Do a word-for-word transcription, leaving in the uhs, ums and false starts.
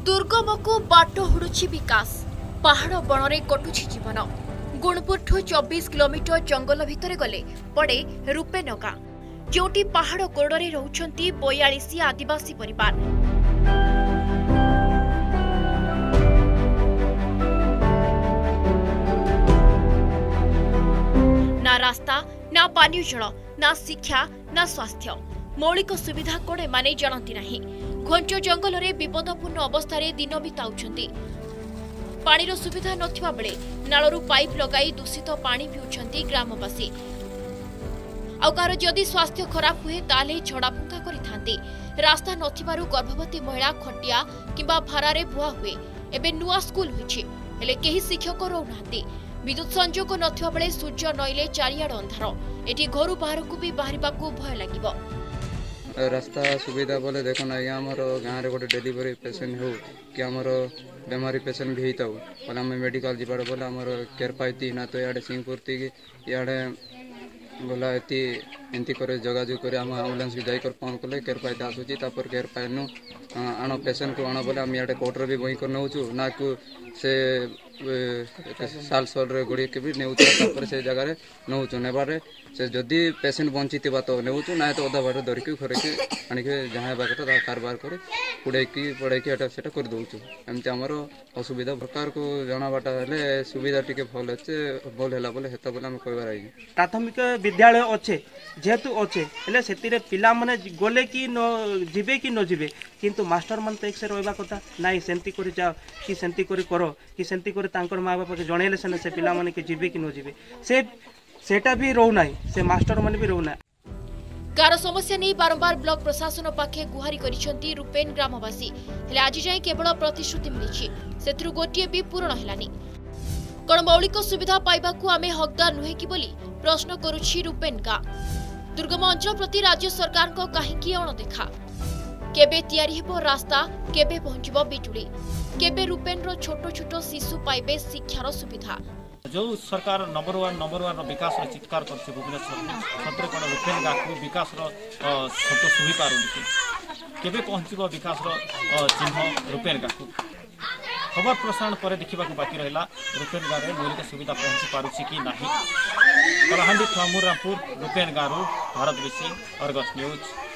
दुर्गम को बाट हुड़ुछि विकास पहाड़ बणरे कटुछि जीवन। गुणपुरठू चौबीस किलोमीटर जंगल भितर गले पड़े रूपेनगा जोटी पहाड़ कोड़े रहउछंती बयालीस आदिवासी परिवार। ना रास्ता ना पानी जल ना शिक्षा ना स्वास्थ्य मौलिक सुविधा कोड़े माने जानती नहीं। घंच जंगल रे विपदपूर्ण अवस्था दिन बिताउछंती। पानीर सुविधा नथिबा बेले नालरू पाइप लगाई दूषित पानी पिउछंती ग्रामवासी। आउकार जदि स्वास्थ्य खराब हुए ताले छड़ाफुंका करिथांती। रास्ता नथिबारु गर्भवती महिला खटिया किंबा भारारे बुआ हुए। एबे नुआ स्कूल होइछि हेले केही शिक्षक रहउनांती। विद्युत संजोग नथिबा बेले सूर्य नइले चारियाड अंधार। एठी घरु बाहरकु भी बाहरिबाकु भय लागिबो। रास्ता सुविधा बोले देखो ना ये आमर गाँव में गोटे डेलीवरी पेसेंट हो कि आमर बेमारी पेसेंट भी होता बोले आम मेडिकल जीवार बोले आमर केयर पाई ना तो इे सिंहपुर थी इे गला एति एमती करे जोगाजोग कर आम्बुलांस भी जाकर फोन कले केयर पाई आसूची तापर केयर पाइनु आण पेसेंट को आण बोले आम इे कोर्टर भी बही कर नौचु ना को से साल साल गुड़ी के भी नेउछ से जगह नौचु नेबारे से जदि पेसेंट बंची तो नेउछु ना तो अधा बाट धरिक खरके आणिके जहाँ बाकटा कारबार कर पुड़ेकी पड़ेकी एटा सेटा कर दउछु। एमती हमर असुविधा प्रकार को जनाबाटा हेले सुविधा टिके भल अच्छे भल हैला बोले हेता बोले हम कहबार आइ प्राथमिक विद्यालय अच्छे जेहेतु अच्छे हेले सेतिरे पिला माने गले कि न जिबे कि न जिबे किंतु मास्टर मन तो एक से रहबा कथा नाइ सेंती करि जाओ कि सेंती करि करो कि सेंती करि तांकर माँ बापा के जणैले से से पिला माने के जिबे कि न जिबे से सेटा भी रहू नाही से मास्टर मन भी रहू ना। कार समस्या नहीं बारंबार ब्लॉक प्रशासन पाखे गुहारी करिसेंती रूपेन ग्रामवासी हेले आज जाय केवल प्रतिश्रुति मिलिछि सेथरु गोटिए भी पूर्ण हेलानी। कोन मौलिक सुविधा पाइबाकू आमे हकदार नुहे कि बोली प्रश्न करुछि रूपेन का। दुर्गम अंचल प्रति राज्य सरकार को काहेकि अणदेखा। केबे तयारी हेबो रास्ता केबे पहुंचबो बिजुली केबे रूपेन रो छोटो छोटो शिशु पाइबे शिक्षार सुविधा। जो सरकार नंबर वन नंबर वन विकास चित्कार करছে भुवनेश्वर सतरे कोण रूपेन गाकू विकास सतो सुही पारुनी केबे पहुंचबो विकास चिन्ह रूपेन गाकू खबर प्रसारण पर देखा बाकी रहा रूपेन गाँव में मौलिक सुविधा पहुंची पारुछि कि नहीं। कलाहांडी थामुरामपुर रूपेन गाँव भारत ऋषि अर्गस न्यूज।